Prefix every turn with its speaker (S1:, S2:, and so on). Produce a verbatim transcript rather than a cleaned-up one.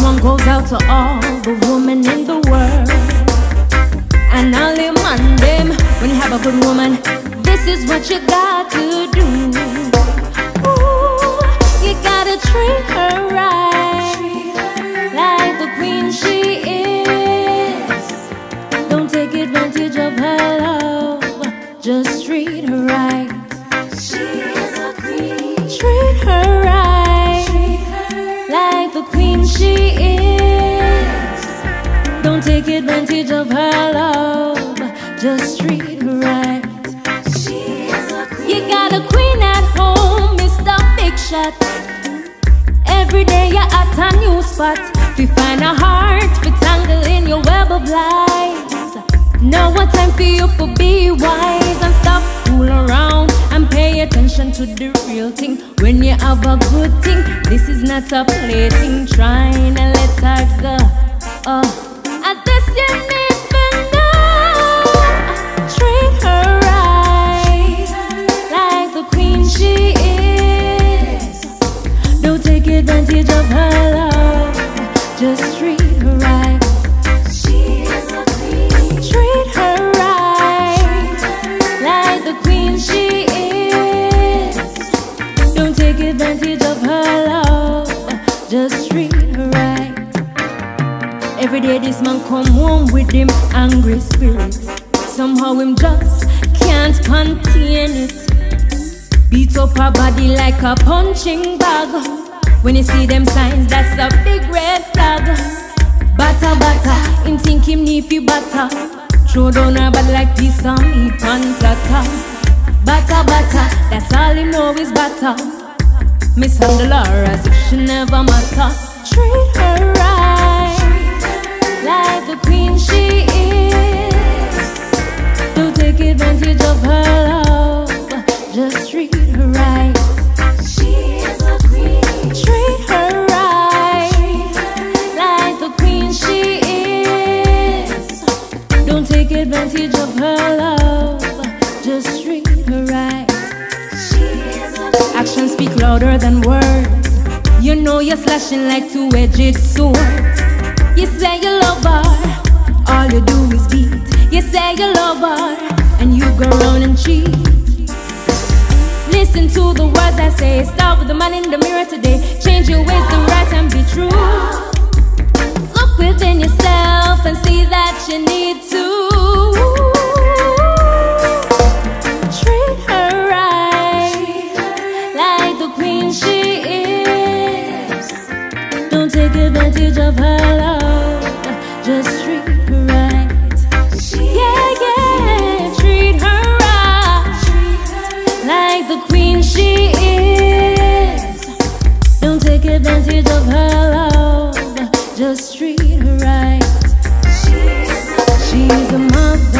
S1: one goes out to all the women in the world, and all them man them. When you have a good woman, this is what you got to do. Ooh, you gotta treat her right, like the queen she is. Don't take advantage of her love, just treat her right. She is a queen. Treat her right, like the queen she is. Don't take advantage of her love, just treat her right. She is a queen. You got a queen at home, Mister Big Shot. Every day you're at a new spot. We find a heart, we tangle in your web of lies. Now what time for you to be wise and stop fool around and pay attention to the real thing. When you have a good thing, this is not a plaything. Trying to let her go. Oh, and this you need to know. Treat her right, like the queen she is. Don't take advantage of her love, just treat her right. She is a queen. Treat her right, like the queen she is. Don't take advantage of her love, just treat her right. Every day this man come home with him angry spirit. Somehow him just can't contain it. Beat up her body like a punching bag. When you see them signs, that's a big red flag. Batter, batter, him think him need fi batter. Throw down her body like piece of meat on platter. Batter, batter, that's all him know is batter. Mishandle her as if she never matter. Treat her right, like the queen she is. Don't take advantage of her love, just treat her right. She is a queen. Treat her right, like the queen she is. Don't take advantage of her love, just treat her right. She is a queen. Actions speak louder than words. You know you're slashing like two-edged swords. You say you love her, all you do is beat. You say you love her, and you go around and cheat. Listen to the words I say. Start with the man in the mirror today. Change your ways to right and be true. Look within yourself and see that you need to treat her right, like the queen she is. Don't take advantage of her love, just treat her right. Yeah, yeah, treat her right, like the queen she is. Don't take advantage of her love, just treat her right. She's a mother.